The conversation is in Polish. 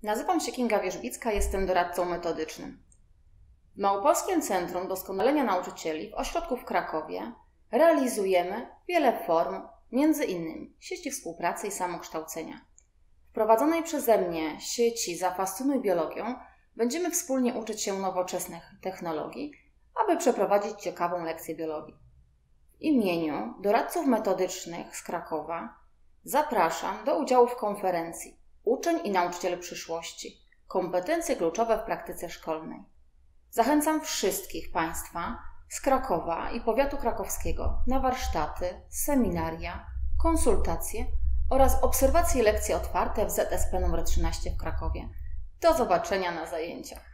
Nazywam się Kinga Wierzbicka, jestem doradcą metodycznym. W Małopolskim Centrum Doskonalenia Nauczycieli w ośrodku w Krakowie realizujemy wiele form, między innymi sieci współpracy i samokształcenia. W prowadzonej przeze mnie sieci Zafascynuj biologią będziemy wspólnie uczyć się nowoczesnych technologii, aby przeprowadzić ciekawą lekcję biologii. W imieniu doradców metodycznych z Krakowa zapraszam do udziału w konferencji Uczeń i nauczyciel przyszłości. Kompetencje kluczowe w praktyce szkolnej. Zachęcam wszystkich Państwa z Krakowa i powiatu krakowskiego na warsztaty, seminaria, konsultacje oraz obserwacje i lekcje otwarte w ZSP nr 13 w Krakowie. Do zobaczenia na zajęciach.